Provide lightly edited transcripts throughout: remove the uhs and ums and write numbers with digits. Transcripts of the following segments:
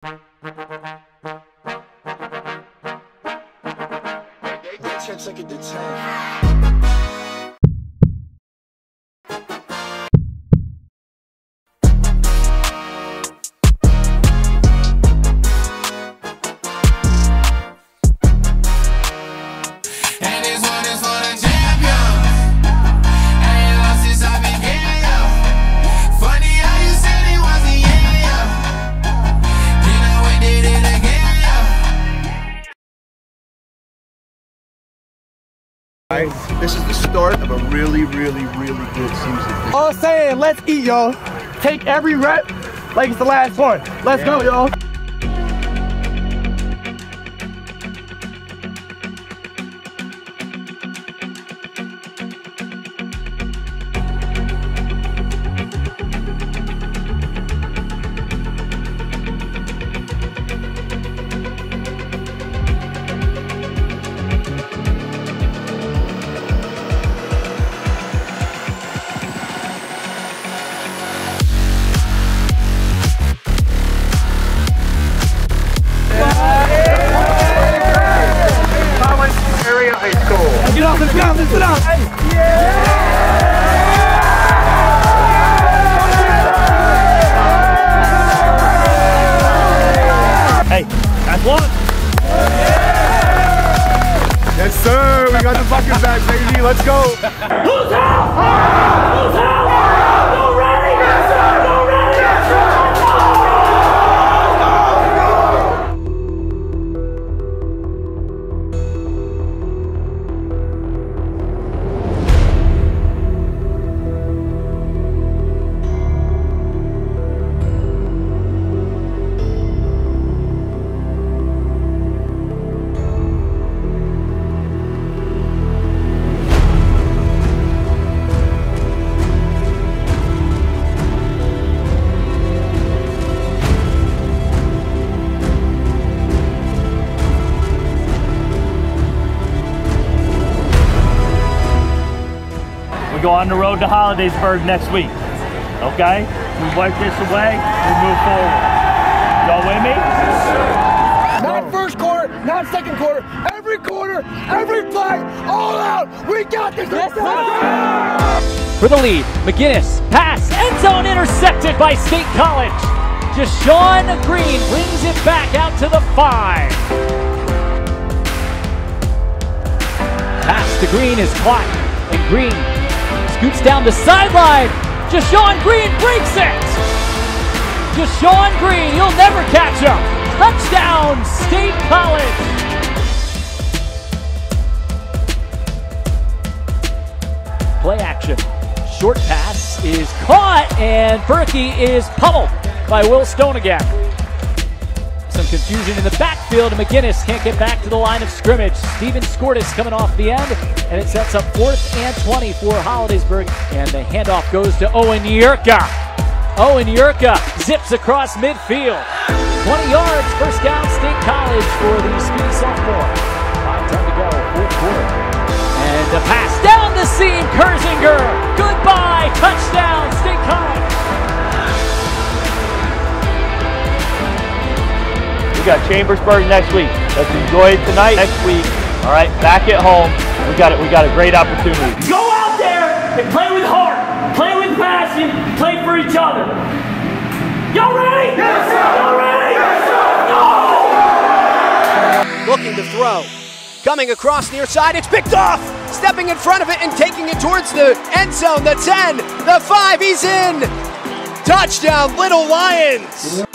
This is the start of a really good season. All saying, let's eat, y'all. Take every rep like it's the last one. Let's go, y'all. Sit down, sit down. Hey. Hey, that's one. Yes, sir. We got the bucket back, baby. Let's go. Who's out? Who's out? Go ready. Yes, sir. Go ready. Yes, sir. Go on the road to Hollidaysburg next week. Okay? We wipe this away, we move forward. Y'all with me? Not first quarter, not second quarter, every play, all out. We got this. For the lead, McGinnis, pass, end zone intercepted by State College. Deshaun Green brings it back out to the 5. Pass to Green is caught, and Green scoots down the sideline. Deshaun Green breaks it. Deshaun Green, you'll never catch him. Touchdown, State College. Play action. Short pass is caught, and Berkey is pummeled by Will Stone again. Some confusion in the backfield, and McGinnis can't get back to the line of scrimmage. Steven Skortis coming off the end, and it sets up 4th and 20 for Hollidaysburg. And the handoff goes to Owen Yurka. Owen Yurka zips across midfield. 20 yards, first down, State College for the speedy sophomore. 5 time to go, 4th quarter. And a pass down the seam, Kersinger. Goodbye, touchdown, State College. We got Chambersburg next week. Let's enjoy it tonight. Next week, all right, back at home. We got a great opportunity. Go out there and play with heart, play with passion, play for each other. Y'all ready? Yes, sir. Y'all ready? Yes, sir. Go! Looking to throw. Coming across near side, it's picked off! Stepping in front of it and taking it towards the end zone. The 10, the 5, he's in! Touchdown, Little Lions!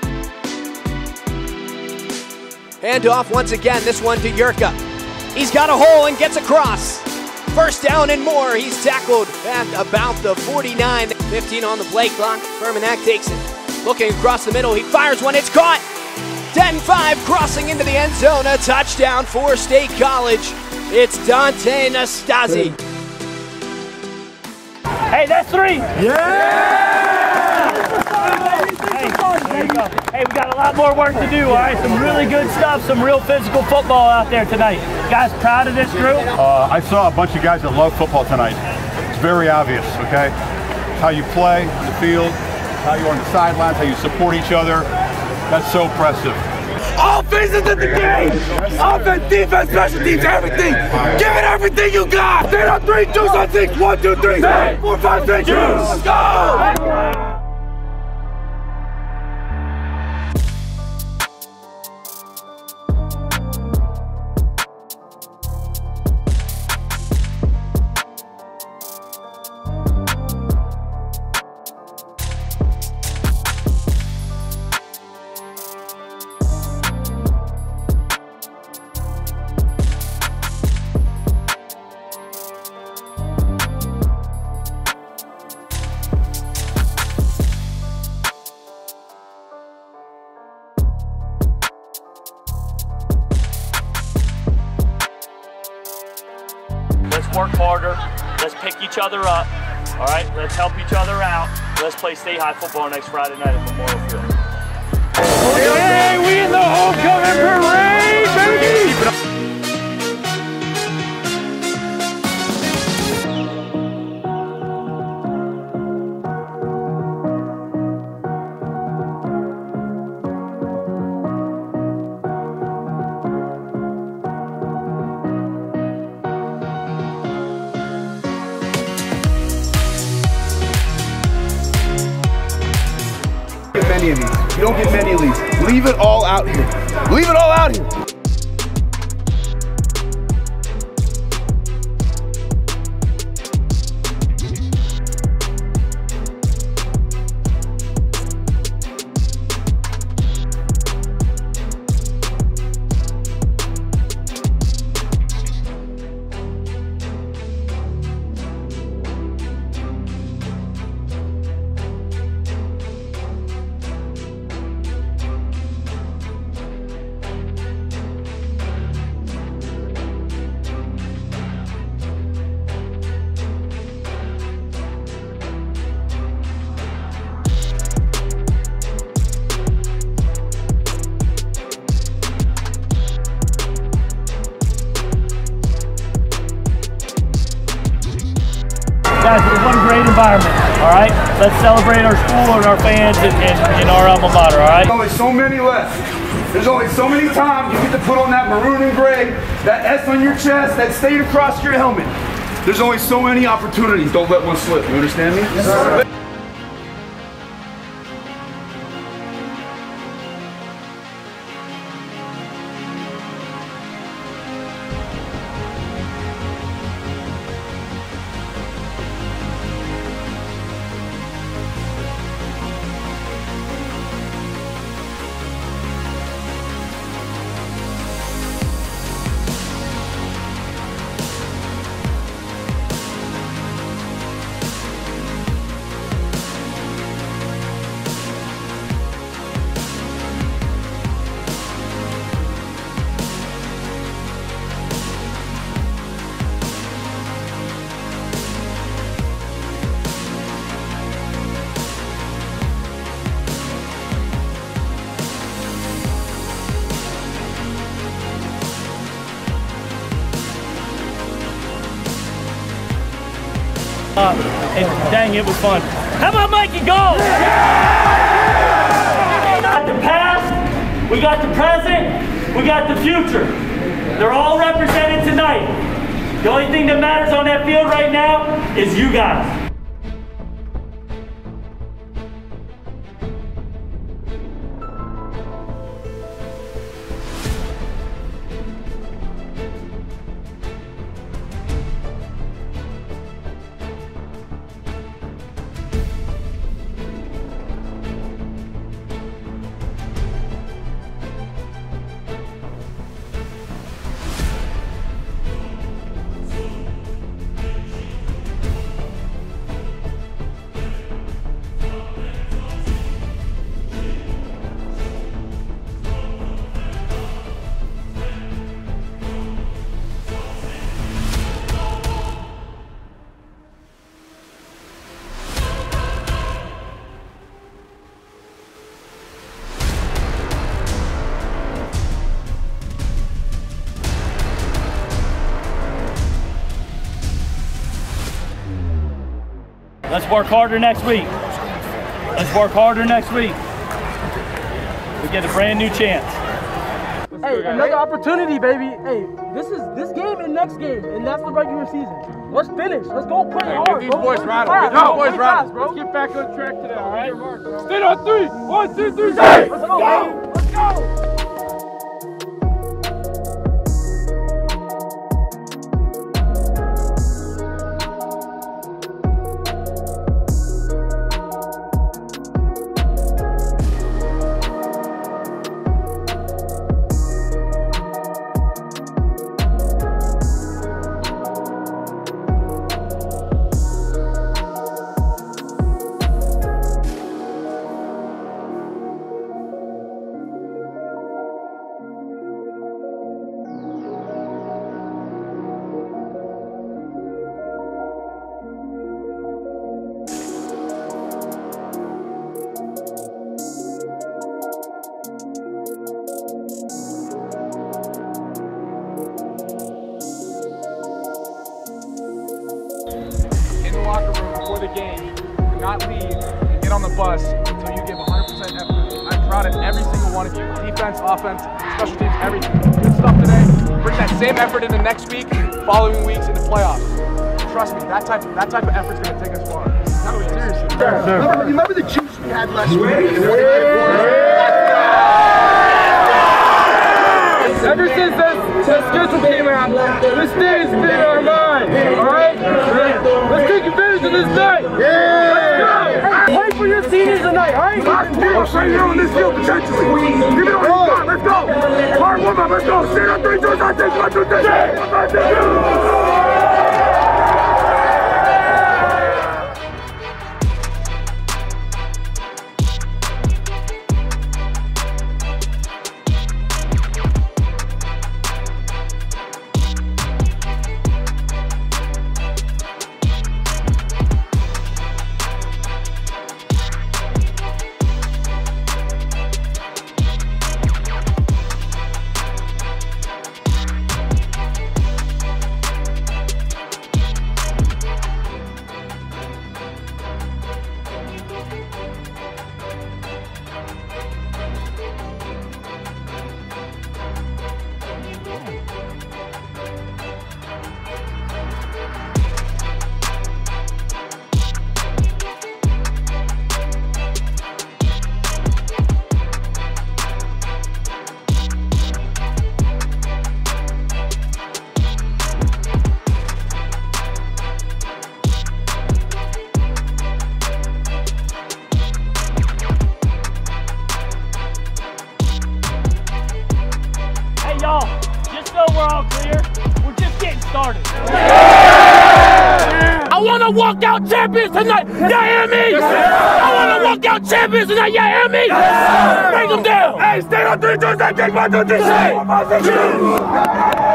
Handoff once again, this one to Yurka. He's got a hole and gets across. First down and more. He's tackled at about the 49. 15 on the play clock. Fermanac takes it. Looking across the middle, he fires one, it's caught. 10-5 crossing into the end zone. A touchdown for State College. It's Dante Nastasi. Hey, that's 3. Yeah! There you go. Hey, we got a lot more work to do, all right? Some really good stuff, some real physical football out there tonight. Guys, proud of this group? I saw a bunch of guys that love football tonight. It's very obvious, okay? It's how you play on the field, how you are on the sidelines, how you support each other. That's so impressive. All phases of the game. Offense, defense, special teams, everything. Give it everything you got. Stand up, 3, 2, 6, 1, 2, 3, 4, 5, 6, let's go. Let's work harder. Let's pick each other up. All right, let's help each other out. Let's play state high football next Friday night at Memorial Field. Hey, we in the homecoming parade, baby! Many of these. You don't get many of these. Leave it all out here. Leave it all out here. Guys, it was one great environment, all right? Let's celebrate our school and our fans and our alma mater, all right? There's only so many left. There's only so many times you get to put on that maroon and gray, that S on your chest, that state across your helmet. There's only so many opportunities. Don't let one slip. You understand me? Yes, sir. And dang, it was fun. How about Mikey go? We got the past, we got the present, we got the future. They're all represented tonight. The only thing that matters on that field right now is you guys. Let's work harder next week. Let's work harder next week. We get a brand new chance. Hey, another opportunity, baby. Hey, this game and next game, and that's the regular season. Let's finish. Let's go play hard. Get these boys rattled. Get these boys rattled. Bro. Let's get back on track today, all right? Stand on 3. 1, 2, 3, Let's go, baby. Let's go. The game, do not leave and get on the bus until you give 100% effort. I'm proud of every single one of you. Defense, offense, special teams, everything. Good stuff today. Bring that same effort into next week, following weeks, into playoffs. Trust me, that type of effort is going to take us far. No, seriously. Remember the juice we had last week? Ever since that schedule came out, this day has been our mind. All right? Let's take advantage of this night. Yeah! Play for your seniors tonight, all right? Right here on this field, potentially. Give it all you got. Let's go. Hard warm up. Let's go. Stand on 3, 2, 1, 2, 1, 2, 3. 1, 2, 3. Y'all, just so we're all clear, we're just getting started. I want to walk out champions tonight. You hear me? Yes, I want to walk out champions tonight. You hear me? Yes, bring them down. Hey, stay on 3, 2, 1, take 1, 2, 3, say. 1, 2, 3.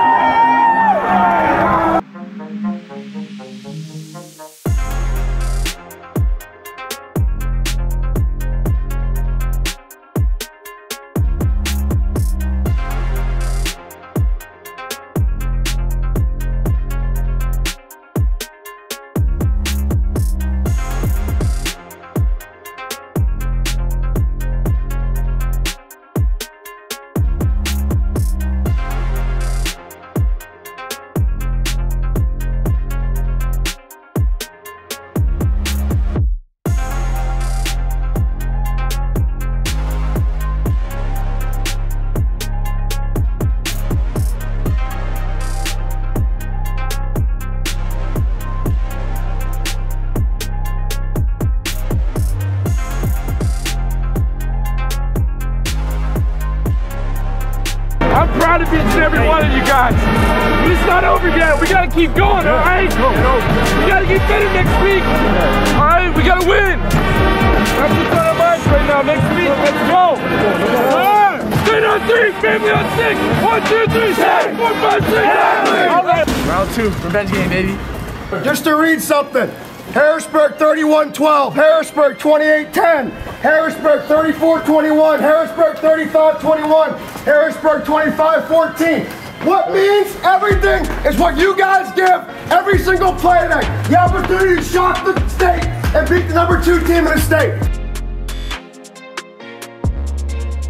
I'm proud of each and every one of you guys. It's not over yet. We gotta keep going, all right? We gotta get better next week. All right, we gotta win. That's what's on our minds right now. Next week, let's go. All right. 10 on 3, family on 6. 1, 2, 3, 4, 5, 6. All right. Round 2, revenge game, baby. Just to read something. Harrisburg 31-12, Harrisburg 28-10, Harrisburg 34-21, Harrisburg 35-21, Harrisburg 25-14. What means everything is what you guys give every single play night. The opportunity to shock the state and beat the #2 team in the state.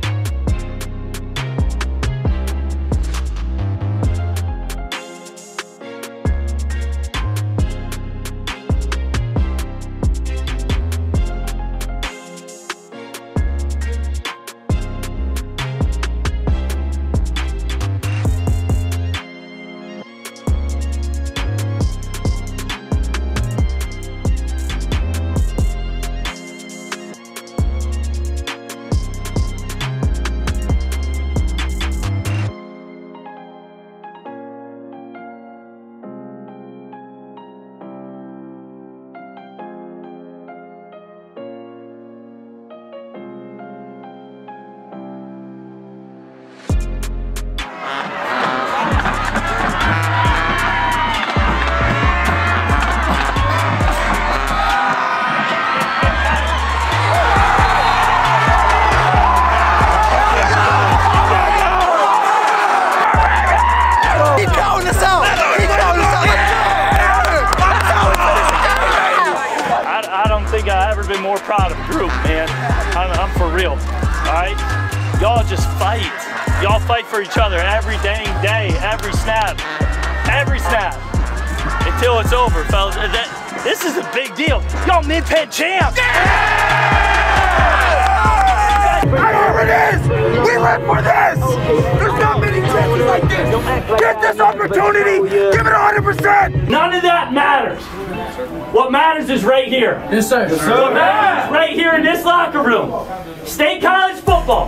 more proud of the group, man. I'm for real, all right? Y'all just fight. Y'all fight for each other every dang day, every snap, until it's over, fellas. This is a big deal. Y'all mid-ped champs. Whatever it is, we live for this. There's not many chances like this. Get this opportunity. Give it 100%. None of that matters. What matters is right here. Yes, sir. Yes, sir. What matters is right here in this locker room. State college football.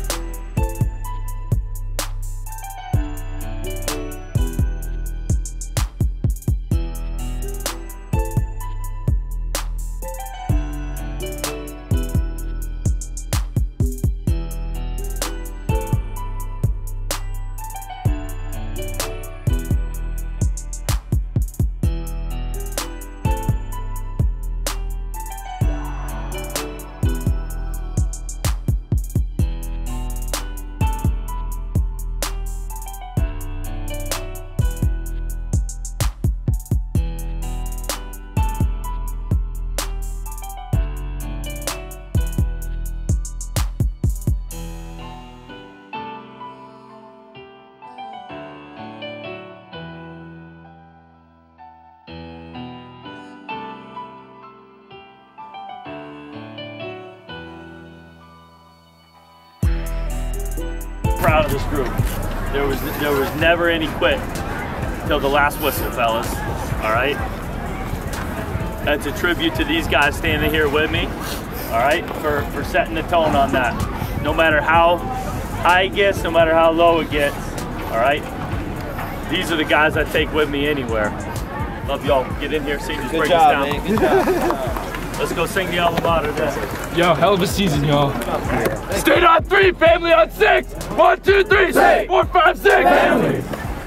Proud of this group. There was never any quit till the last whistle, fellas. All right. That's a tribute to these guys standing here with me. All right, for setting the tone on that. No matter how high it gets, no matter how low it gets. All right. These are the guys I take with me anywhere. Love y'all. Get in here, sing this, break us down. Man. Good job. Let's go sing the alma mater then. Yo, hell of a season, y'all. State on 3, family on 6. 1, 2, 3, 4, 5, 6. Family.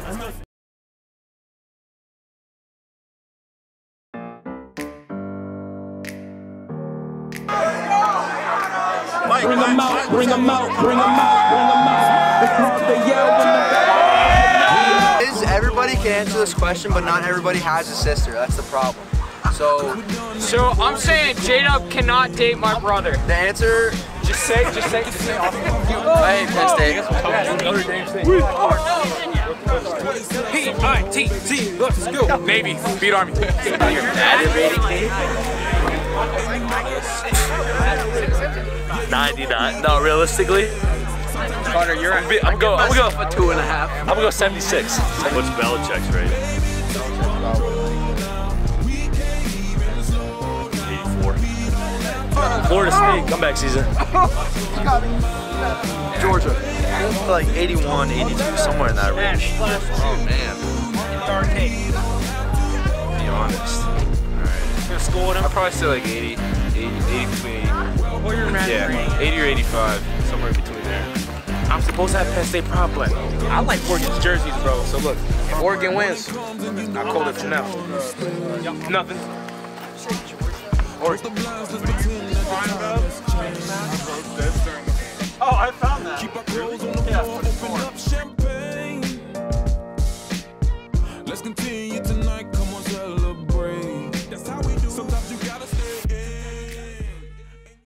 Bring them out, bring them out, bring them out, bring them out. Everybody can answer this question, but not everybody has a sister. That's the problem. So I'm saying J-Dub cannot date my brother. The answer, just say. Hey, Penn State. P-I-T-T, let's go. Navy, beat Army. Added rating, 99. No, realistically. Carter, I'm gonna go for 2.5. I'm gonna go 76. What's Belichick's rate? 84. Florida State comeback season. Georgia. Like 81, 82, somewhere in that range. Oh man. Be honest. Alright. Gonna score with him? I'd probably say like 80 between 80. What are your Yeah, 80 or 85, somewhere in between there. I'm supposed to have Penn State prop, but I like Oregon's jerseys, bro. So look, if Oregon wins, I'll call it from now. Nothing. Oregon.